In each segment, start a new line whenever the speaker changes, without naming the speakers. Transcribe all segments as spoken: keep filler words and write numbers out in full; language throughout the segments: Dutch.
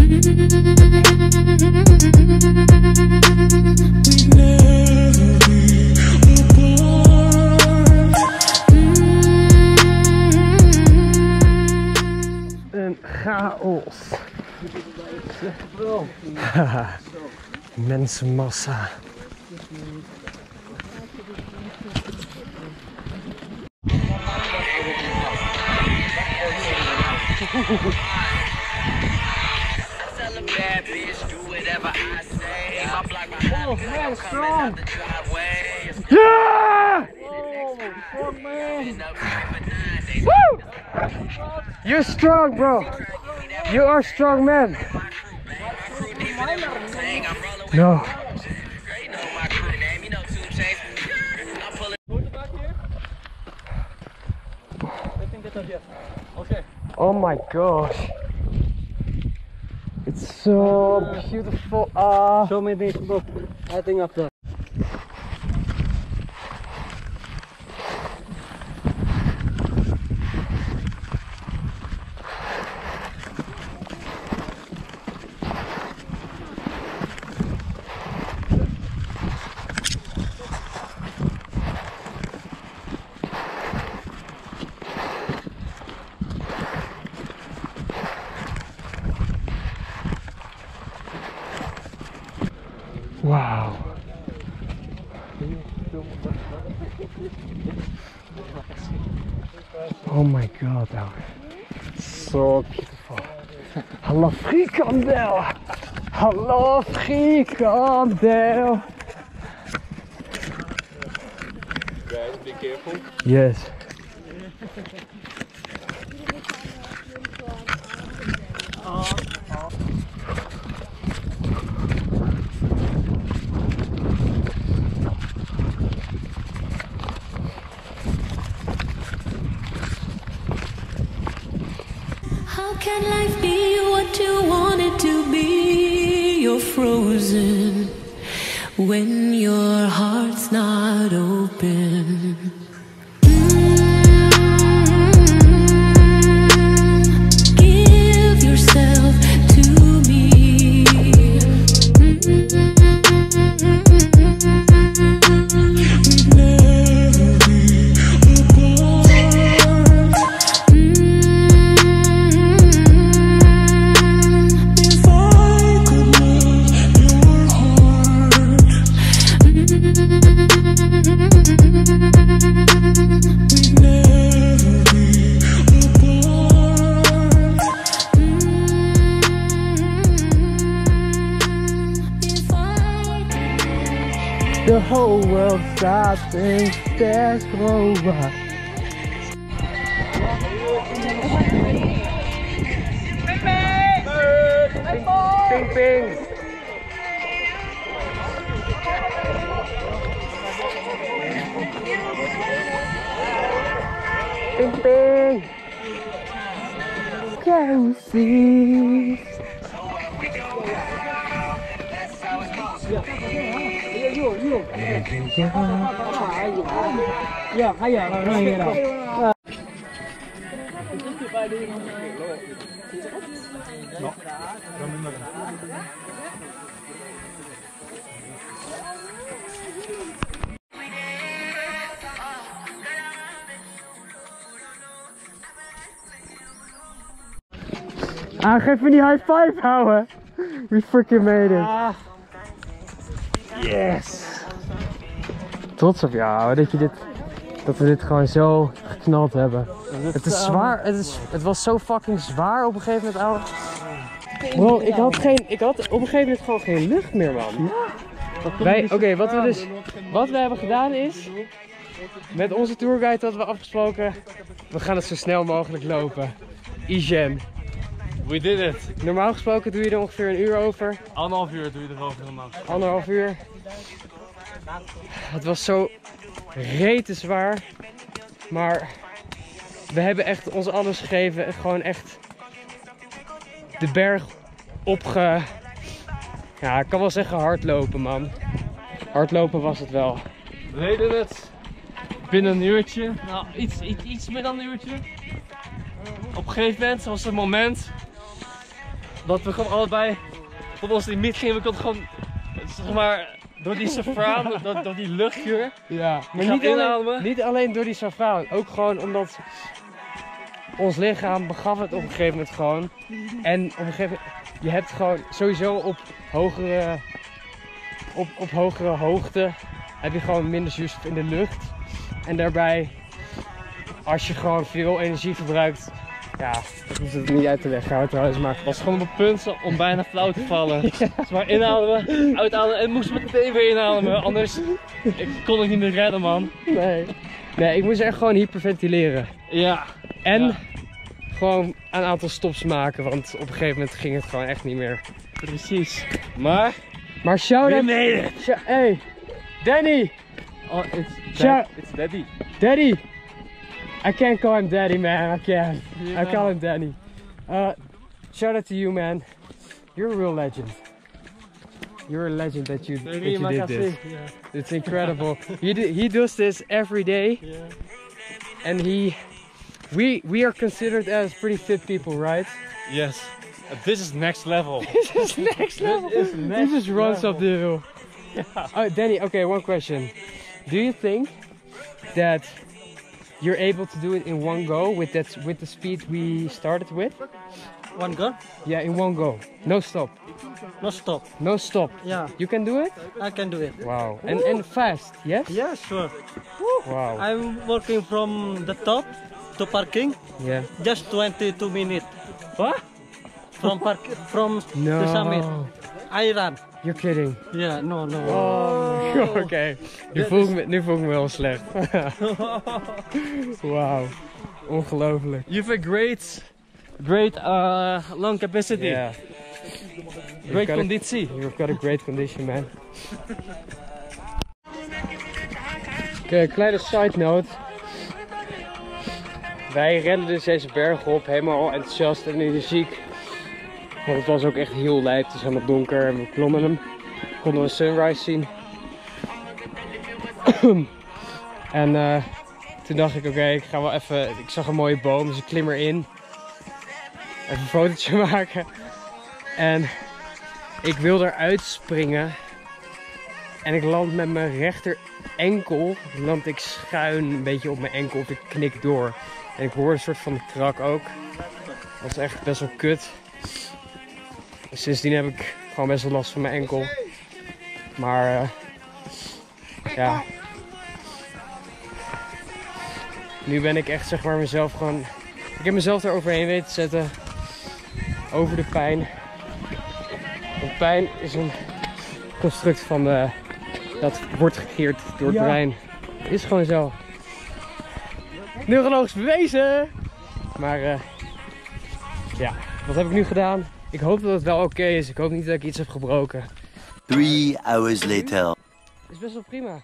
Een chaos. Mensenmassa.
Oh man, strong!
Yeah!
Oh, strong man!
Woo! You're strong, bro. You are strong man. No. Oh my gosh. It's so beautiful. Ah.
Show me this book. I think of that.
Wow. Oh my god, that was so beautiful. Hallo frikandel. Hallo frikandel.
Guys, be careful.
Yes.
How can life be what you want it to be? You're frozen when your heart's not open. Give yourself to me.
The whole world stops and stares over. Ping ping. Ping ping. Can you see?
Yeah, I am right here.
Ah, ga even die high five houden. We freaking made it. Yes. Trots op jou dat je dit, dat we dit gewoon zo geknald hebben. Het is zwaar. Het, is, het was zo fucking zwaar op een gegeven moment, ouwe. Bro, ik had geen, ik had op een gegeven moment gewoon geen lucht meer, man. Wij, oké, okay, wat we dus, wat we hebben gedaan is, met onze tourguide hadden we afgesproken, we gaan het zo snel mogelijk lopen. Igen.
We did it.
Normaal gesproken doe je er ongeveer een uur over.
Anderhalf uur doe je erover normaal.
Anderhalf uur. Het was zo rete zwaar. Maar we hebben echt ons alles gegeven. Gewoon echt de berg opge... Ja, ik kan wel zeggen hardlopen, man. Hardlopen was het wel.
We deden het binnen een uurtje. Nou, iets, iets, iets meer dan een uurtje. Op een gegeven moment was het moment dat we gewoon allebei tot onze limiet gingen. We konden gewoon, zeg maar, door die safraan, door, door die luchtgeur.
Ja, maar
gaan
niet alleen,
inademen.
niet alleen door die safraan. Ook gewoon omdat ons lichaam begaf het op een gegeven moment gewoon. En op een gegeven moment, je hebt gewoon sowieso op hogere, op, op hogere hoogte heb je gewoon minder zuurstof in de lucht. En daarbij, als je gewoon veel energie verbruikt, ja, ik hoef het niet uit te leggen houden trouwens, maar
Het was gewoon op het punt om bijna flauw te vallen. Ja. Maar inademen, uitademen en moest meteen weer inademen. Anders ik kon ik niet meer redden, man.
nee. Nee, ik moest echt gewoon hyperventileren.
Ja.
En
Ja.
gewoon een aantal stops maken, want op een gegeven moment ging het gewoon echt niet meer.
Precies. Maar,
Maar shout
we
out,
made it.
sh- hey, Danny,
Oh, it's,
Shout-
it's daddy.
Daddy. I can't call him Daddy, man. I can't.
Yeah.
I call him Danny. Uh, shout out to you, man. You're a real legend. You're a legend that you, that you did this. It's incredible. he do, he does this every day,
Yeah.
and he, we we are considered as pretty fit people, right?
Yes. This is next level.
This is next level.
This is
He
next
just runs
level.
up the hill. Oh, Danny. Okay, one question. Do you think that you're able to do it in one go with that with the speed we started with?
One go?
Yeah, in one go. No stop.
No stop.
No stop.
Yeah,
You can do it?
I can do it.
Wow. And and fast, yes?
Yeah, sure.
Wow.
I'm working from the top to parking,
Yeah.
just twenty-two minutes.
What?
From park from
No.
the summit. I run.
You're kidding.
Yeah, no, no.
Oh. Oké. Nu voel ik me, nu voel ik me wel slecht. Wauw. Ongelooflijk.
You have a great, great uh, lung capacity.
Yeah.
Great
got a-
conditie.
You've got a great condition, man. Oké, kleine side note. Wij renden dus deze berg op, helemaal enthousiast en energiek. Want het was ook echt heel lijp, het is helemaal donker en we klommen hem. Konden we een sunrise zien. En eh, toen dacht ik, oké, ik ga wel even, ik zag een mooie boom, dus ik klim erin. Even een fotootje maken. En ik wil eruit springen. En ik land met mijn rechter enkel, land ik schuin een beetje op mijn enkel of ik knik door. En ik hoor een soort van krak ook. Dat is echt best wel kut. Dus sindsdien heb ik gewoon best wel last van mijn enkel. Maar uh, ja. Nu ben ik echt zeg maar mezelf gewoon... Ik heb mezelf er overheen weten te zetten. Over de pijn. Want pijn is een construct van de... Dat wordt gecreëerd door het
Ja.
brein. Is gewoon zo. Neurologisch bewezen! Maar uh, ja, wat heb ik nu gedaan? Ik hoop dat het wel oké is. Ik hoop niet dat ik iets heb gebroken.
Three hours later.
Het is best wel prima.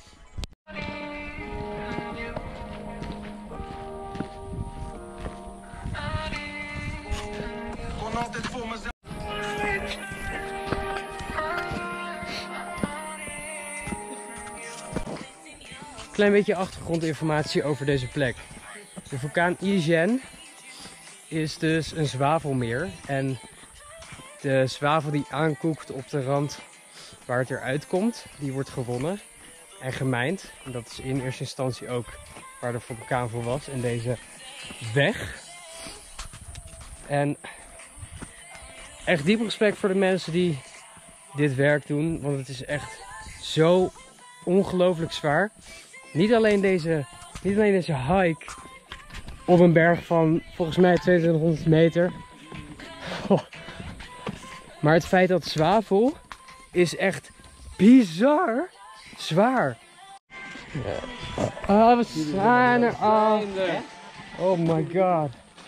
Klein beetje achtergrondinformatie over deze plek. De vulkaan Ijen is dus een zwavelmeer. En de zwavel die aankoekt op de rand waar het eruit komt, die wordt gewonnen en gemijnd. En dat is in eerste instantie ook waar de vulkaan voor was. En deze weg. En echt diep respect voor de mensen die dit werk doen. Want het is echt zo ongelooflijk zwaar. Niet alleen deze, niet alleen deze hike op een berg van volgens mij tweeëntwintighonderd meter. Oh. Maar het feit dat zwavel is echt bizar zwaar. Oh, we zijn er al. Oh my god.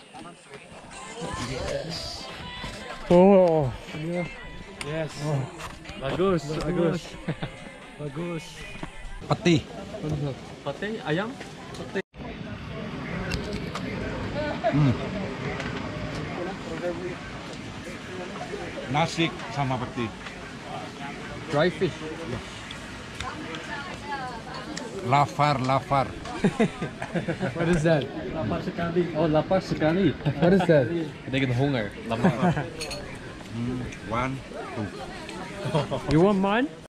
Yes. Oh.
Yes. Bagus, bagus. Bagus.
Pati.
Pate, ayam?
Nasi sama pati.
Dry fish.
Lafar, lafar.
What is that?
Lapar sekali. Oh, lapar sekali.
What is that?
Betekent honger. Lapar.
Hmm, one, two.
You want mine?